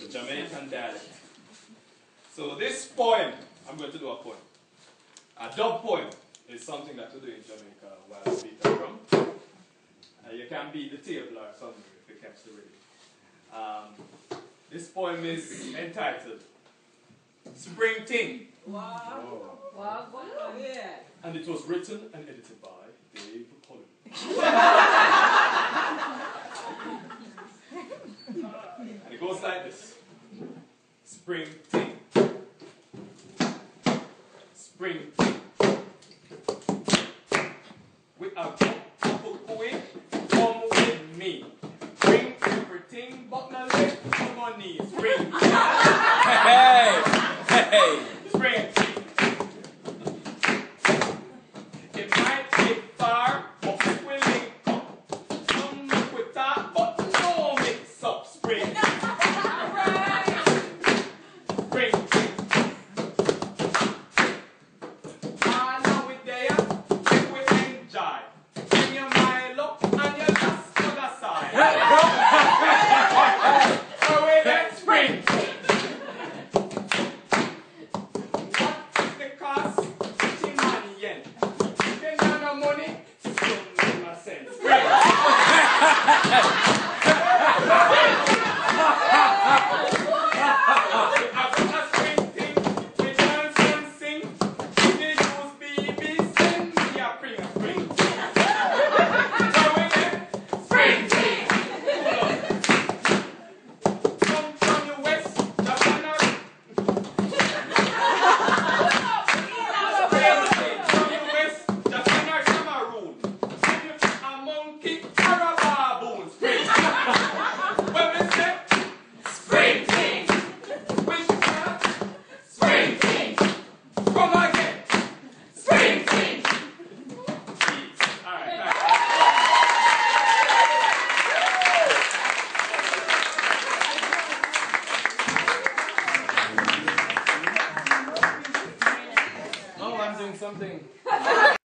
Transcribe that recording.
Jamaican dialect. So this poem, I'm going to do a poem. A dub poem is something that we do in Jamaica while we beat the drum. You can beat the table or something if you catch the rhythm. This poem is entitled Spring Ting. Wow. Wow. Yeah. And it was written and edited by Dave Collymore. And it goes like this. Spring Ting. Spring Ting. We are Fukui, come with me. Bring everything but no leg on my knees. Spring Ting. Hey! Hey! Spring Ting. It might be far, but we will link up. Some look with that, but no mix up. Spring. Spring. Ah, now we there, if we enjoy. Bring your mile up and your glass to the side. So we then spring. What is the cost? 15 money yen. Spend on the money, don't make no sense. Spring. After a spring thing, we dance and sing. They use baby, send me a spring thing. So we then spring thing. Come from the west, Japan or spring thing. From the west, Japan or Cameroon. If you a monkey or a baboon, spring. When we say spring thing, we should have spring thing. Come again, spring thing. All right. Oh, I'm doing something.